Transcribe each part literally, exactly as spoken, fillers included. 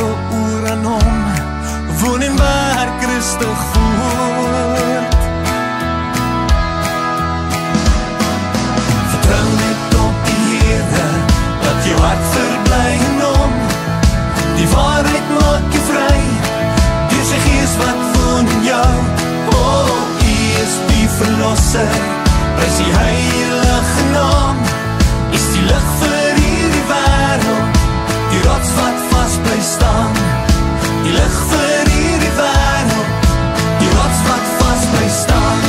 oor aan hom, woon en werk rustig voort. Vertrou net op die Here, laat jou hart verbly in hom. Die waarheid maak jou vry, deur sy Gees wat woon in jou. Oh, U is die verlosser, prys die heilige naam. Is die lig vir hierdie wêreld, die rots wat vas bly staan. Die lig vir hierdie wêreld, die rots wat vas bly staan.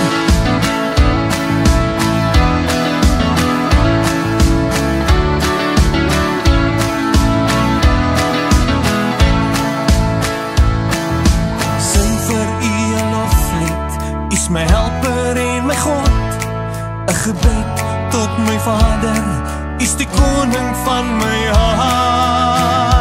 Sing vir U 'n loflied, U is my helper en my God. 'n Gebed tot my Vader, U is die koning van my hart.